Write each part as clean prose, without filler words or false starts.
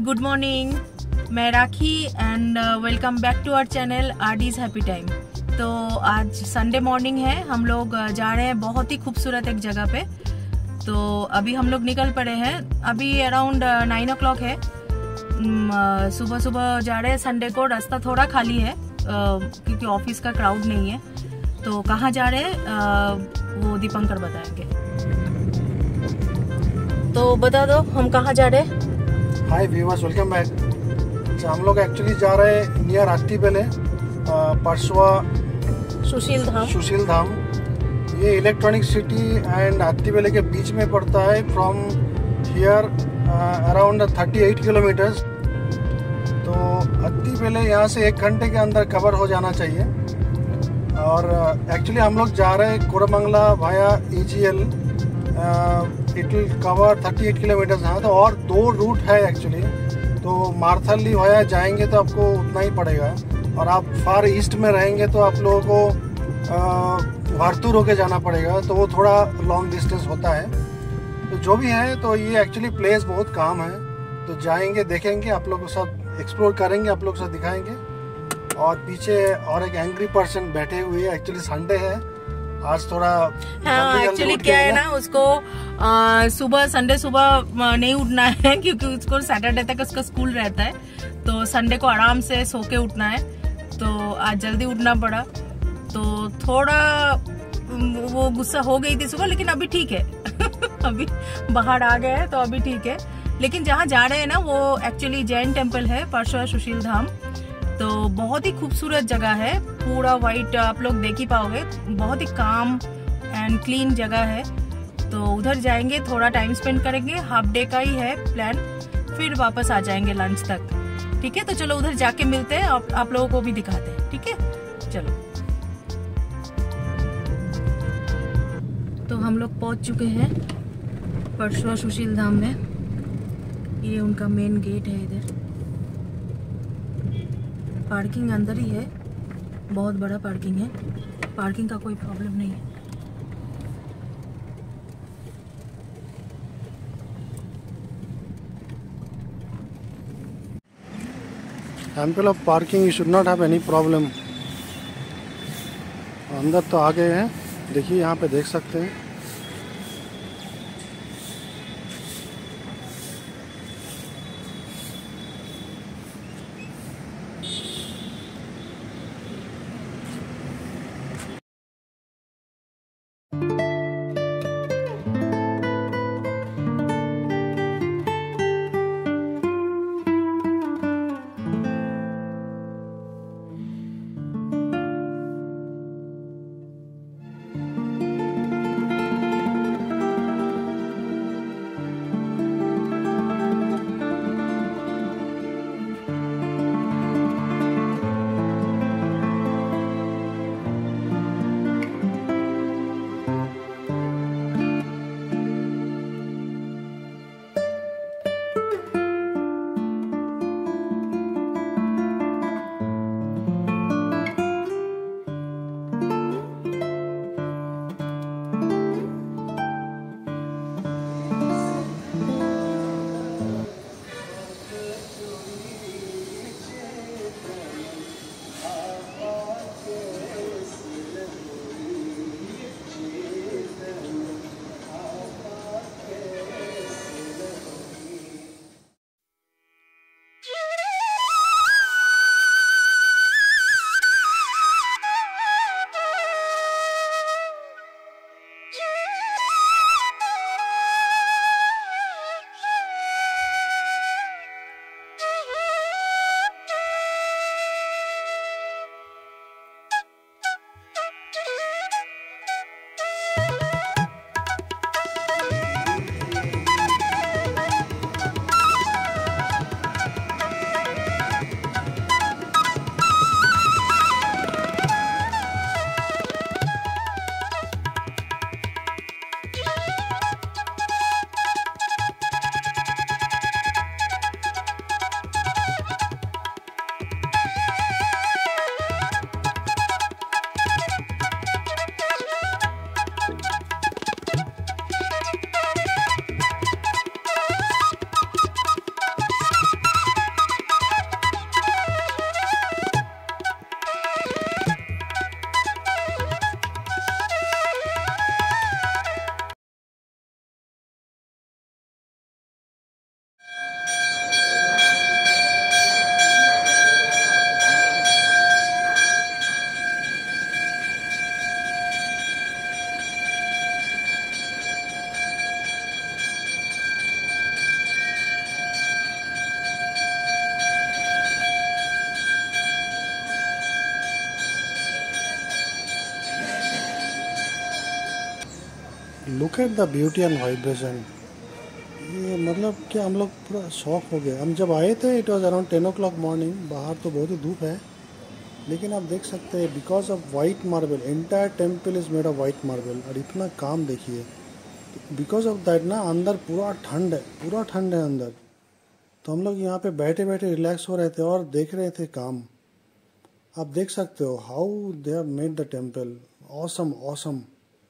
Good morning, मैं Rakhi and welcome back to our channel RD's happy time. तो आज Sunday morning है, हम लोग जा रहे हैं बहुत ही खूबसूरत एक जगह पे। तो अभी हम लोग निकल पड़े हैं, अभी अराउंड 9 o'clock है। सुबह सुबह जा रहे हैं, संडे को रास्ता थोड़ा खाली है क्योंकि ऑफिस का क्राउड नहीं है। तो कहाँ जा रहे हैं वो दीपंकर बताएंगे। तो बता दो हम कहाँ जा रहे हैं। Hi viewers, welcome back. हम लोग एक्चुअली जा रहे हैं नियर अत्तिबेले परशवा सुशील धाम। ये इलेक्ट्रॉनिक सिटी एंड अत्तिबेले के बीच में पड़ता है। From here around 38 kilometres. तो अत्तिबेले यहाँ से 1 घंटे के अंदर कवर हो जाना चाहिए। और एक्चुअली हम लोग जा रहे हैं Koramangala via EGL। It will cover 38 kilometres. हाँ, तो और 2 रूट है एक्चुअली। तो मार्थली वाया जाएंगे तो आपको उतना ही पड़ेगा, और आप फार ईस्ट में रहेंगे तो आप लोगों को वारतूर होके जाना पड़ेगा, तो वो थोड़ा लॉन्ग डिस्टेंस होता है। तो जो भी है, तो ये एक्चुअली प्लेस बहुत काम है। तो जाएंगे, देखेंगे, आप लोगों के साथ एक्सप्लोर करेंगे, आप लोगों के साथ दिखाएंगे। और पीछे और एक एंग्री पर्सन बैठे हुए हैं। एक्चुअली संडे है आज, थोड़ा हाँ, एक्चुअली क्या है ना, उसको सुबह संडे सुबह नहीं उठना है क्योंकि उसको सैटरडे तक उसका स्कूल रहता है। तो संडे को आराम से सो के उठना है। तो आज जल्दी उठना पड़ा, तो थोड़ा वो गुस्सा हो गई थी सुबह, लेकिन अभी ठीक है। अभी बाहर आ गए हैं तो अभी ठीक है। लेकिन जहाँ जा रहे हैं ना, वो एक्चुअली जैन टेम्पल है, पार्श्वा सुशील धाम। तो बहुत ही खूबसूरत जगह है, पूरा वाइट आप लोग देख ही पाओगे। बहुत ही काम एंड क्लीन जगह है। तो उधर जाएंगे, थोड़ा टाइम स्पेंड करेंगे, हाफ डे का ही है प्लान, फिर वापस आ जाएंगे लंच तक। ठीक है, तो चलो उधर जाके मिलते हैं, आप लोगों को भी दिखाते हैं। ठीक है, चलो। तो हम लोग पहुंच चुके हैं परशवा सुशील धाम में। ये उनका मेन गेट है। इधर पार्किंग अंदर ही है, बहुत बड़ा पार्किंग है, पार्किंग का कोई प्रॉब्लम नहीं है। Temple of parking you should not have any problem. अंदर तो आ गए हैं, देखिए यहाँ पे देख सकते हैं। Look at the beauty and vibration. ये मतलब कि हम लोग पूरा शॉक हो गए। हम जब आए थे it was around 10 o'clock morning, बाहर तो बहुत ही धूप है, लेकिन आप देख सकते हैं because of white marble, entire temple is made of white marble. और इतना काम देखिए, बिकॉज ऑफ दैट ना अंदर पूरा ठंड है, पूरा ठंड है अंदर। तो हम लोग यहाँ पे बैठे बैठे रिलैक्स हो रहे थे और देख रहे थे काम। आप देख सकते हो how they have made the temple, awesome awesome.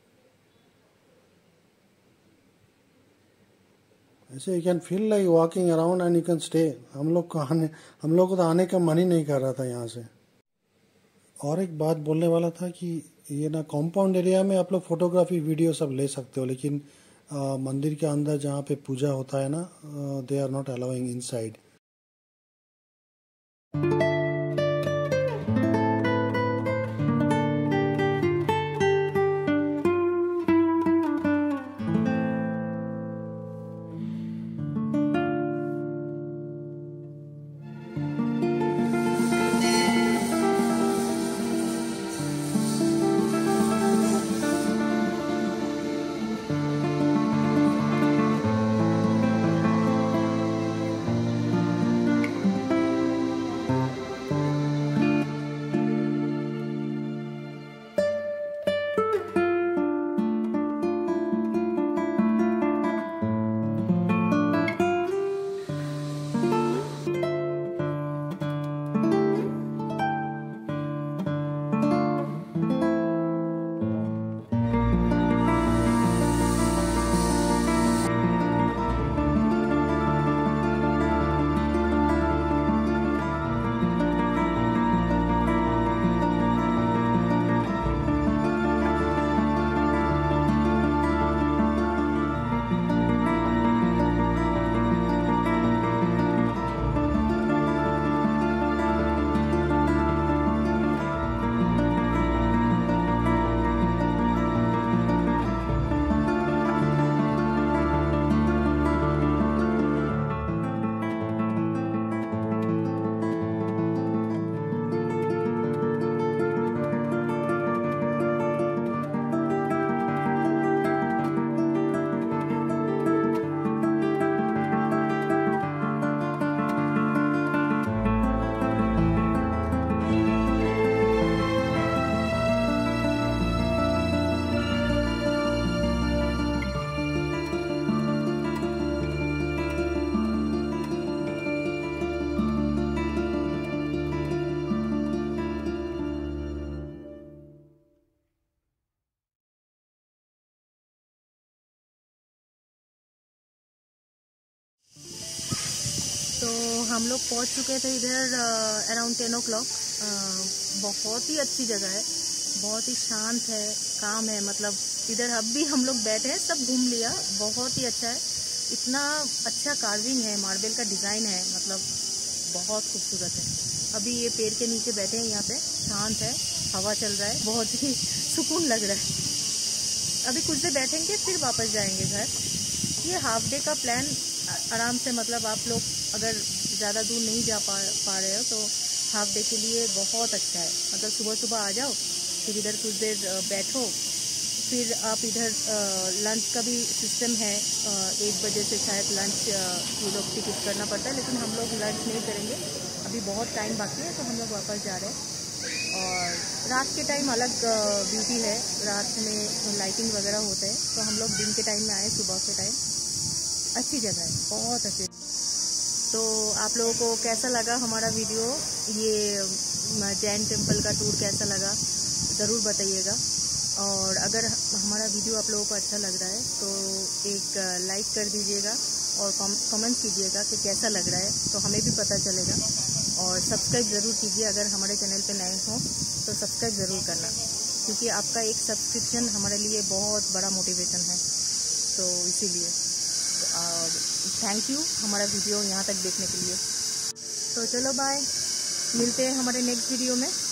ऐसे you can feel like walking around and you can stay. हम लोग को तो आने का मन ही नहीं कर रहा था यहाँ से। और एक बात बोलने वाला था कि ये ना कॉम्पाउंड एरिया में आप लोग फोटोग्राफी वीडियो सब ले सकते हो, लेकिन मंदिर के अंदर जहाँ पे पूजा होता है ना, they are not allowing inside. तो हम लोग पहुंच चुके थे इधर अराउंड 10 o'clock। बहुत ही अच्छी जगह है, बहुत ही शांत है, काम है। मतलब इधर अब भी हम लोग बैठे हैं, सब घूम लिया। बहुत ही अच्छा है, इतना अच्छा कार्विंग है, मार्बल का डिज़ाइन है, मतलब बहुत खूबसूरत है। अभी ये पेड़ के नीचे बैठे हैं, यहाँ पे शांत है, हवा चल रहा है, बहुत ही सुकून लग रहा है। अभी कुछ देर बैठेंगे फिर वापस जाएंगे घर। ये हाफ डे का प्लान आराम से, मतलब आप लोग अगर ज़्यादा दूर नहीं जा पा रहे हो तो हाफ डे के लिए बहुत अच्छा है। मतलब सुबह सुबह आ जाओ, फिर इधर कुछ देर बैठो, फिर आप इधर लंच का भी सिस्टम है। 1 बजे से शायद लंच ये लोग टिकट करना पड़ता है, लेकिन हम लोग लंच नहीं करेंगे, अभी बहुत टाइम बाकी है, तो हम लोग वापस जा रहे हैं। और रात के टाइम अलग ब्यूटी है, रात में लाइटिंग वगैरह होते हैं, तो हम लोग दिन के टाइम में आए, सुबह के टाइम। अच्छी जगह है, बहुत अच्छी। तो आप लोगों को कैसा लगा हमारा वीडियो, ये जैन टेम्पल का टूर कैसा लगा ज़रूर बताइएगा। और अगर हमारा वीडियो आप लोगों को अच्छा लग रहा है तो एक लाइक कर दीजिएगा और कमेंट कीजिएगा कि कैसा लग रहा है, तो हमें भी पता चलेगा। और सब्सक्राइब ज़रूर कीजिए, अगर हमारे चैनल पे नए हों तो सब्सक्राइब ज़रूर करना, क्योंकि आपका एक सब्सक्रिप्शन हमारे लिए बहुत बड़ा मोटिवेशन है, तो इसीलिए। और थैंक यू हमारा वीडियो यहाँ तक देखने के लिए। तो चलो बाय, मिलते हैं हमारे नेक्स्ट वीडियो में।